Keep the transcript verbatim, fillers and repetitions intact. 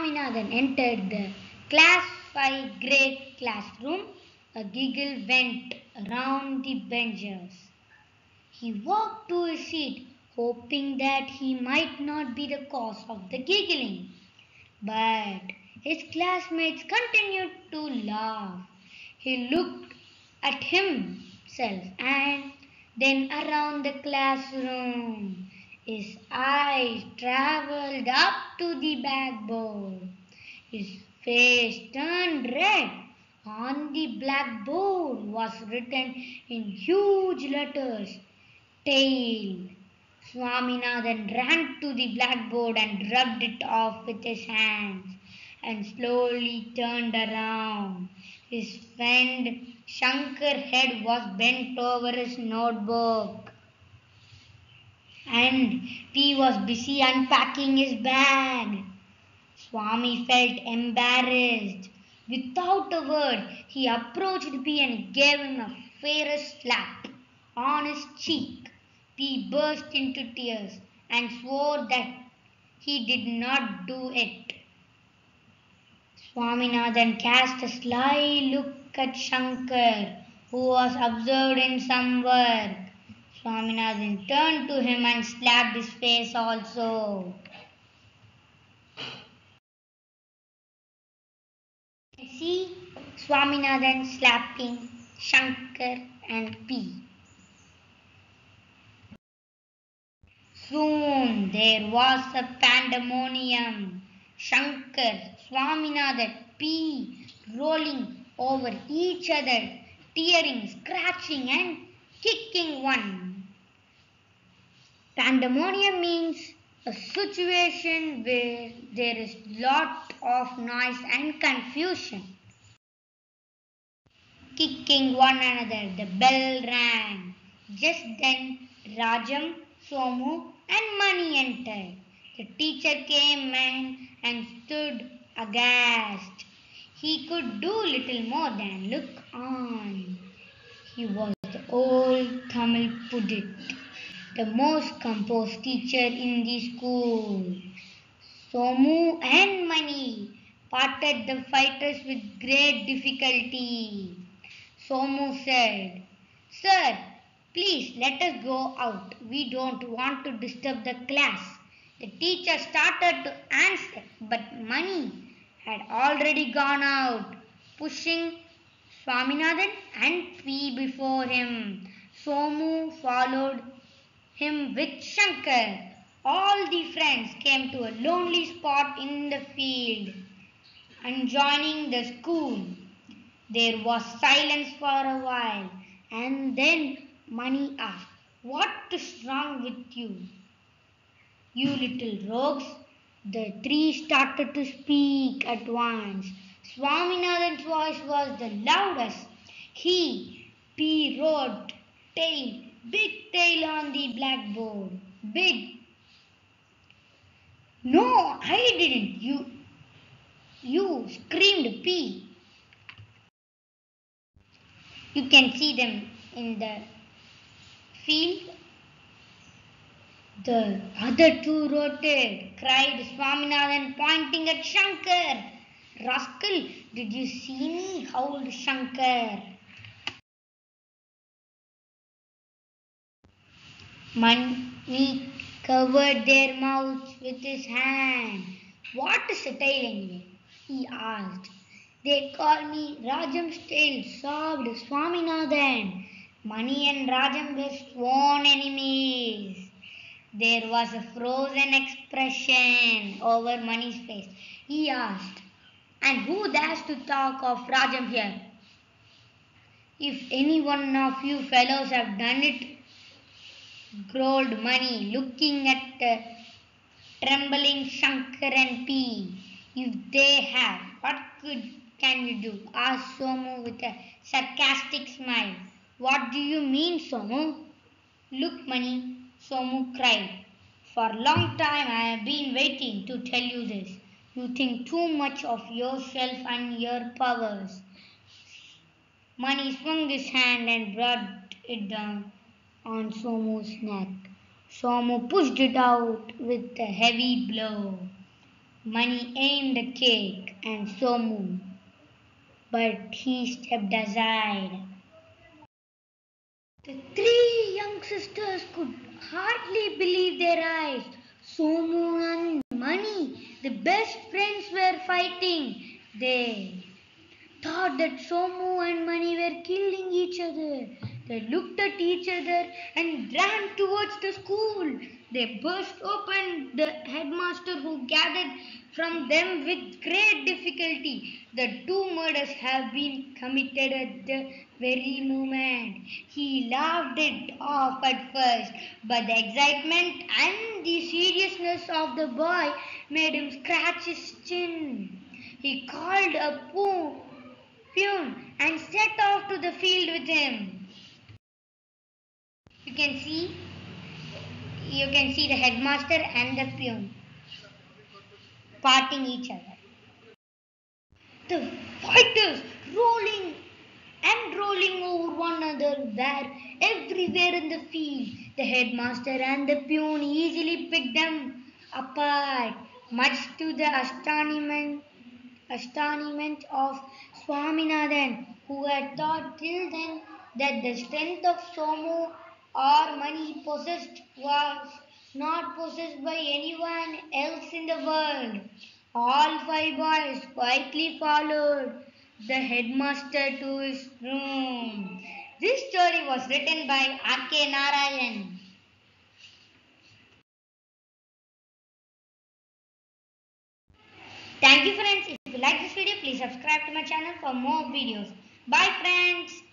Swaminathan entered the class five grade classroom, a giggle went around the benches. He walked to his seat, hoping that he might not be the cause of the giggling. But his classmates continued to laugh. He looked at himself and then around the classroom. His eyes traveled up to the blackboard. His face turned red. On the blackboard was written in huge letters, "Tail." Swaminathan ran to the blackboard and rubbed it off with his hands and slowly turned around. His friend Shankar's head was bent over his notebook and he was busy unpacking his bag. Swami felt embarrassed. Without a word, he approached P and gave him a fierce slap on his cheek. P burst into tears and swore that he did not do it. Swaminathan cast a sly look at Shankar, who was absorbed in some work. Swaminathan turned to him and slapped his face also. See Swaminathan slapping Shankar and P. Soon there was a pandemonium. Shankar, Swaminathan, P rolling over each other, tearing, scratching, and kicking one. Pandemonium means a situation where there is lot of noise and confusion. Kicking one another, the bell rang. Just then Rajam, Somu and Mani entered. The teacher came in and stood aghast. He could do little more than look on. He was the old Tamil Pudit, the most composed teacher in the school. Somu and Mani parted the fighters with great difficulty. Somu said, "Sir, please let us go out. We don't want to disturb the class." The teacher started to answer, but Mani had already gone out, pushing Swaminathan and P before him. Somu followed him with Shankar. All the friends came to a lonely spot in the field adjoining the school. There was silence for a while, and then Mani asked, "What is wrong with you, you little rogues?" The three started to speak at once. Swaminathan's voice was the loudest. He, P, wrote tail, big tail on the blackboard. Big. "No, I didn't. You, you," screamed P. You can see them in the field. "The other two wrote it," cried Swaminathan, pointing at Shankar. "Rascal, did you see me?" howled Shankar. Mani covered their mouths with his hand. "What is a tail anyway?" he asked. "They call me Rajam's tail," sobbed Swaminathan. Mani and Rajam were sworn enemies. There was a frozen expression over Mani's face. He asked, "And who dares to talk of Rajam here?" "If any one of you fellows have done it," growled Mani, looking at the trembling Shankar and P. "If they have, what good can you do?" asked Somu with a sarcastic smile. "What do you mean, Somu?" "Look, Mani," Somu cried. "For a long time I have been waiting to tell you this. You think too much of yourself and your powers." Mani swung his hand and brought it down on Somu's neck. Somu pushed it out with a heavy blow. Mani aimed a cake and Somu, but he stepped aside. The three young sisters could hardly believe their eyes. Somu and Mani, the best friends, were fighting. They thought that Somu and Mani were killing each other. They looked at each other and ran towards the school. They burst open the headmaster, who gathered from them with great difficulty. The two murders have been committed at the very moment. He laughed it off at first, but the excitement and the seriousness of the boy made him scratch his chin. He called a poo peon and set off to the field with him. You can see you can see the headmaster and the peon parting each other. The fighters rolling and rolling over one another were everywhere in the field. The headmaster and the peon easily picked them apart, much to the astonishment astonishment of Swaminathan, who had thought till then that the strength of Somu or Mani possessed was not possessed by anyone else in the world. All five boys quietly followed the headmaster to his room. This story was written by R K. Narayan. Thank you friends. If you like this video, please subscribe to my channel for more videos. Bye friends.